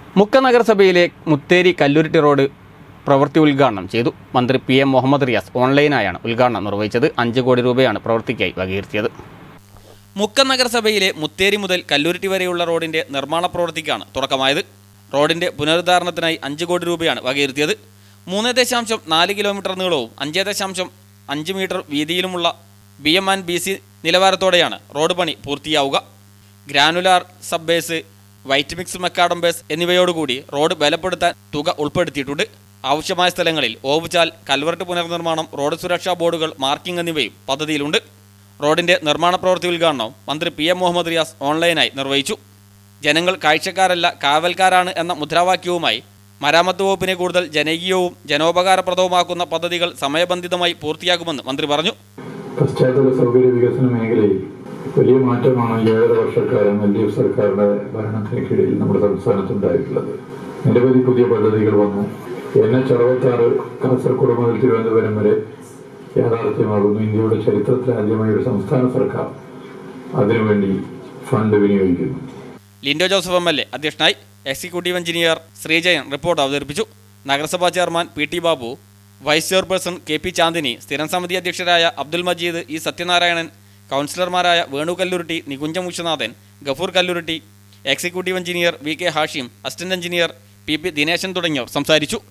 മുക്ക നഗരസഭയിലെ മുത്തേരി കല്ലുരുട്ടി റോഡ് പ്രവൃത്തി ഉദ്ഘാടനം ചെയ്തു. മന്ത്രി PM മുഹമ്മദ് റിയാസ് ഓൺലൈനായാണ് ഉദ്ഘാടനം നിർവഹിച്ചത്. 5 കോടി രൂപയാണ് പ്രവൃത്തിക്കായി വകയിരുത്തിയത്. മുക്ക നഗരസഭയിലെ മുത്തേരി മുതൽ കല്ലുരുട്ടി വരെയുള്ള റോഡിന്റെ നിർമ്മാണ പ്രവൃത്തിക്കാണ് തുടക്കമായത്. റോഡിന്റെ പുനരുദ്ധാരണത്തിനായി 5 കോടി രൂപയാണ് വകയിരുത്തിയത്. 3.4 കിലോമീറ്റർ നീളവും 5.5 മീറ്റർ വീതിയിലുമുള്ള BM&BC നിലവാരത്തോടെയാണ് റോഡ് പണി പൂർത്തിയാവുക. Granular sub base, wet mix macadam base എന്നിവയോടുകൂടി റോഡ് ബലപ്പെടുത്താൻ തുക ഉൾപ്പെടുത്തിയിട്ടുണ്ട്. ആവശ്യമായ സ്ഥലങ്ങളിൽ ഓവുചാൽ, കൽവർട്ട് പുനർനിർമ്മാണം, റോഡ് സുരക്ഷാ ബോർഡുകൾ, മാർക്കിംഗ് എന്നിവയും പദ്ധതിയിലുണ്ട്. റോഡിന്റെ നിർമ്മാണ പ്രവൃത്തി ഉദ്ഘാടനം മന്ത്രി PM മുഹമ്മദ് റിയാസ് ഓൺലൈനായി നിർവഹിച്ചു. ജനങ്ങൾ കാഴ്ചക്കാരല്ല കാവൽക്കാരാണ് എന്ന മുദ്രാവാക്യവുമായി മരാമത്ത് വകുപ്പിനെ കൂടുതൽ ജനകീയവും ജനോപകാരപ്രദവുമാക്കുന്ന പദ്ധതികൾ സമയബന്ധിതമായി പൂർത്തിയാക്കുമെന്ന് മന്ത്രി പറഞ്ഞു. പശ്ചാത്തല സൗകര്യ വികസന മേഖലയിൽ വലിയ മാറ്റമാണ് 7.5 വർഷക്കാലം LDF സർക്കാരിന്റെ ഭരണത്തിന് കീഴിൽ നമ്മുടെ സംസ്ഥാനത്തുണ്ടായിട്ടുള്ളത്. നിരവധി പുതിയ പദ്ധതികൾ വന്നു. NH66 കാസർഗോഡ് മുതൽ തിരുവനന്തപുരം വരെ യാഥാർത്ഥ്യമാകുന്നു. ഇന്ത്യയുടെ ചരിത്രത്തിൽ ആദ്യമായി ഒരു സംസ്ഥാന സർക്കാർ അതിനുവേണ്ടി ഫണ്ട് വിനിയോഗിക്കുന്നു. ലിൻഡോ ജോസഫ് MLA അധ്യക്ഷനായി. എക്സിക്യൂട്ടീവ് എഞ്ചിനീയർ ശ്രീജയൻ റിപ്പോർട്ട് അവതരിപ്പിച്ചു. നഗരസഭാ chairman PT Babu, vice chairperson KP Chandini, സ്ഥിരം സമിതി അധ്യക്ഷരായ അബ്ദുൽ മജീദ്, E സത്യനാരായണൻ, കൗൺസിലർമാരായ Venu Kalluruti, Nikuncham Viswanathan, Gafoor Kalluruti, executive engineer VK Hashim, assistant engineer PP Dineshan തുടങ്ങിയവർ സംസാരിച്ചു.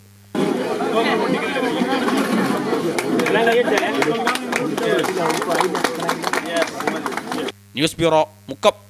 News bureau, Mukkam.